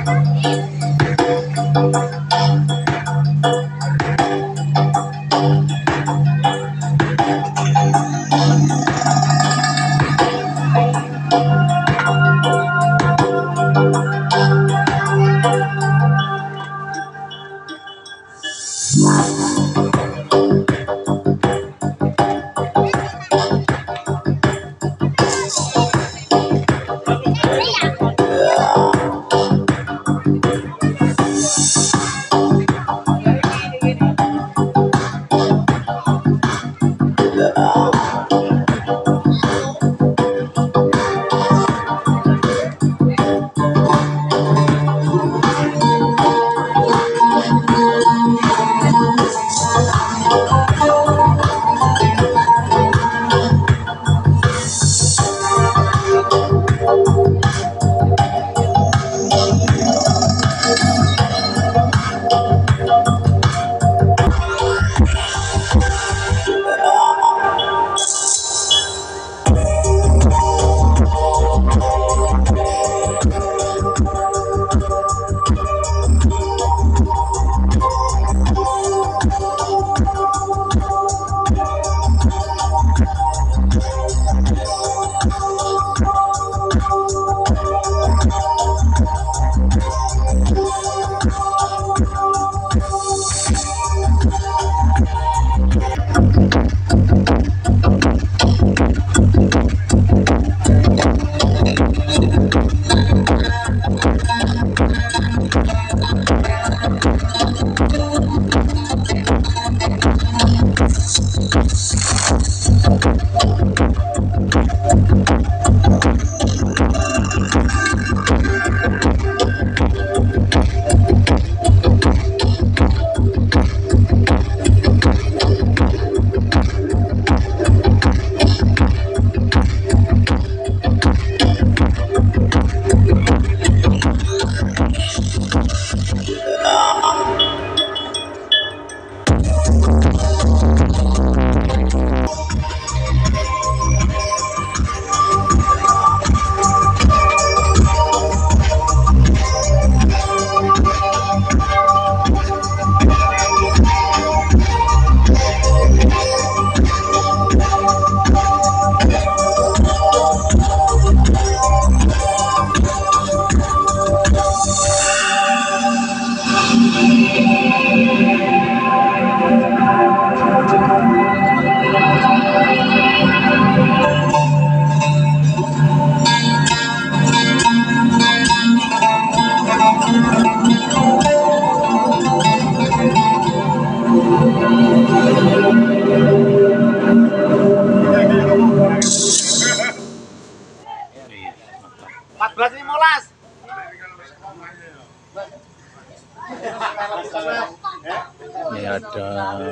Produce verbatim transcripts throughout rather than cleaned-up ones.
Ini ada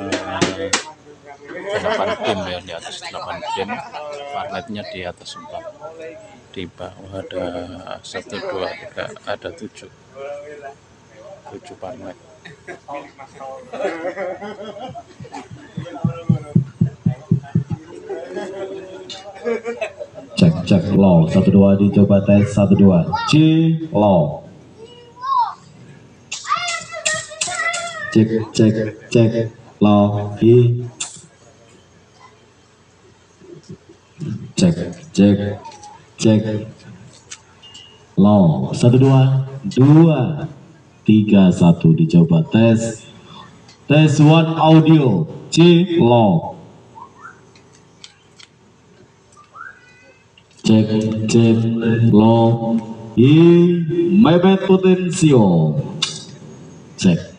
delapan tim ya, di atas delapan tim, warnetnya di atas empat, di bawah ada satu dua tiga, ada tujuh tujuh warnet. Cek cek low satu dua dicoba tes satu dua C low. Cek cek cek low I. Cek cek cek low satu dua dua tiga satu dicoba tes tes one audio C low. Cek cek low I mepet potensio. Cek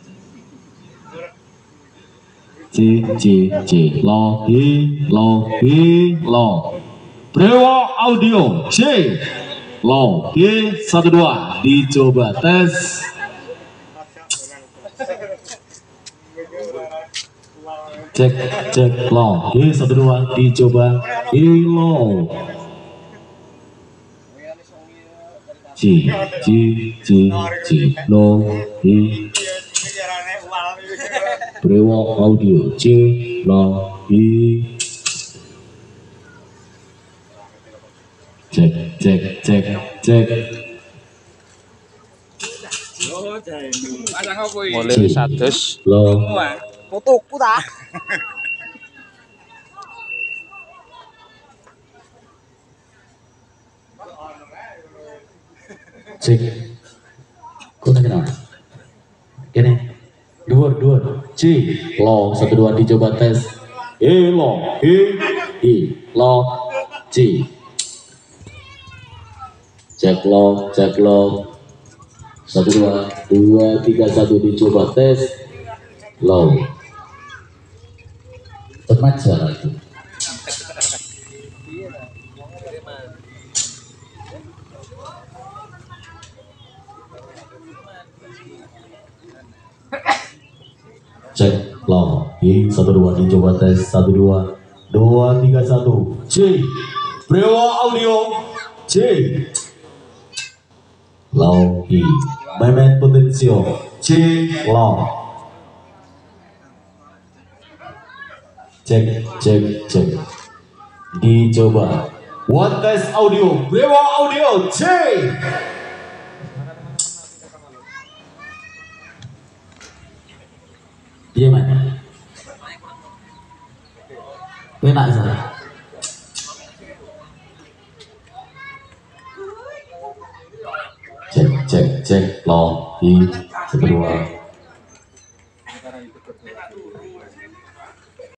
C C C low I low I low Brewo audio C low I satu dua dicoba tes. Cek cek low I satu dua dicoba I low C C C C low I Brewo audio C low I. Cek cek cek cek mulai satus Lo Fotoku ta. cek. Kok tak kenal? Ini dua dua C lo satu dua dicoba tes. E lo E I lo C. Cek lo cek lo satu dua dua tiga satu dicoba tes. Lo remaja lagi. Cek lo I satu dua dicoba tes satu dua dua tiga satu C Brewa Audio C lo I Memen Potensio C lo cek cek cek dicoba one test audio Brewa Audio C iya man penak sana cek cek cek lo I satu dua